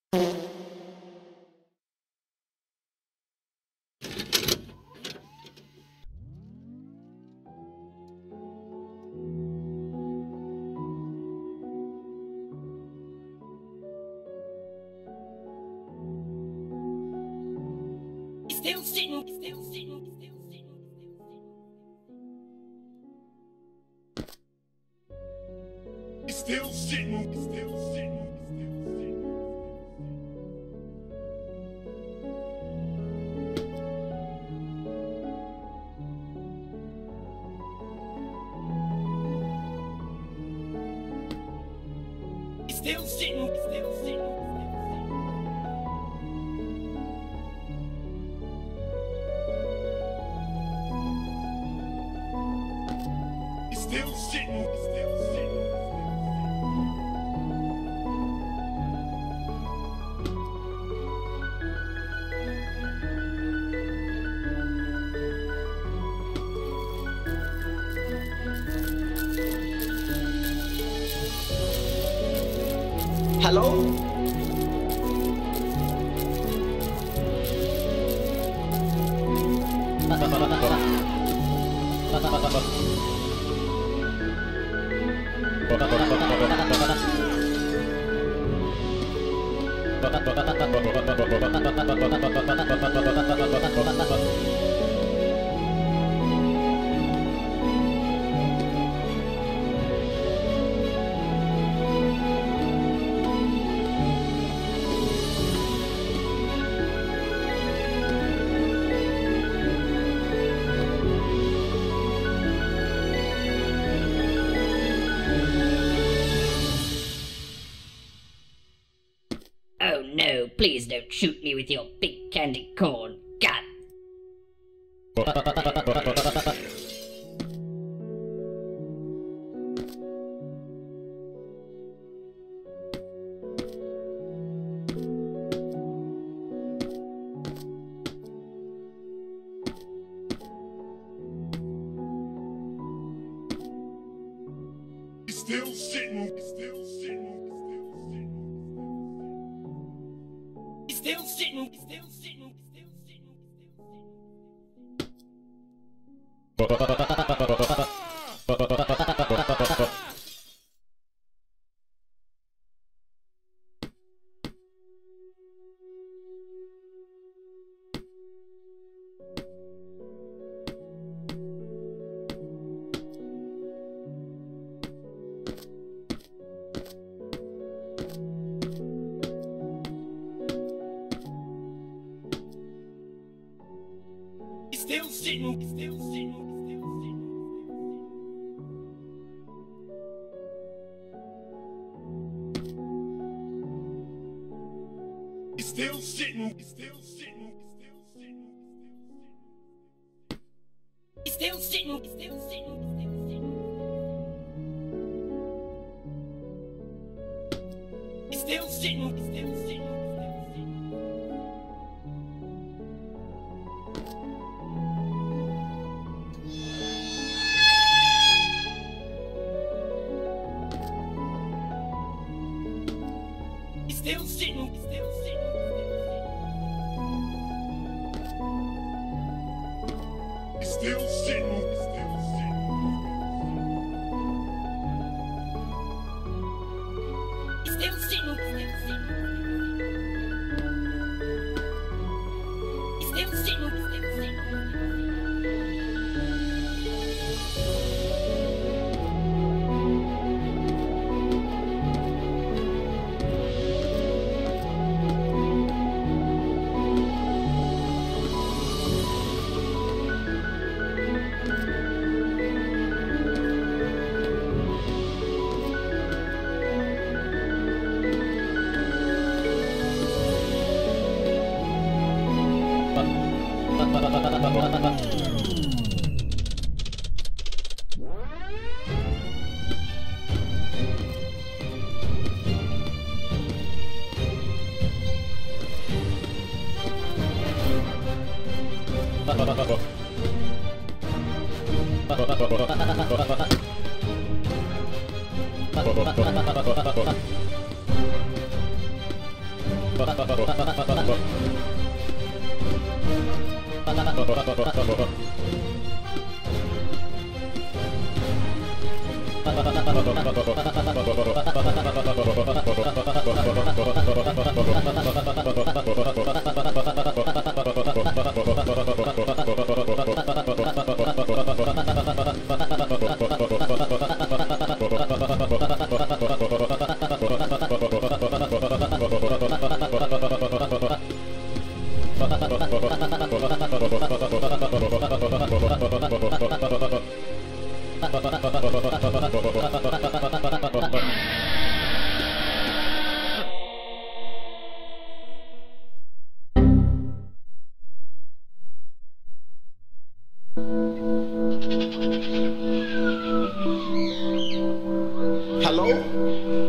Still sitting, still sitting, still sitting. Still sitting, still sitting. Still sitting, still sitting. Still sitting, still sitting. Hello? Oh no, please don't shoot me with your big candy corn. God. Still sitting, still sitting. Still sitting, still sitting, still sitting, Still sitting, still sitting, still sitting. Still sitting, still sitting, still sitting. Still sitting, still sitting, still sitting. Still sitting, still sitting. Still sitting, still sitting. Still sitting, still sitting. Still sitting, still sitting. Still sitting, still sitting. Hello?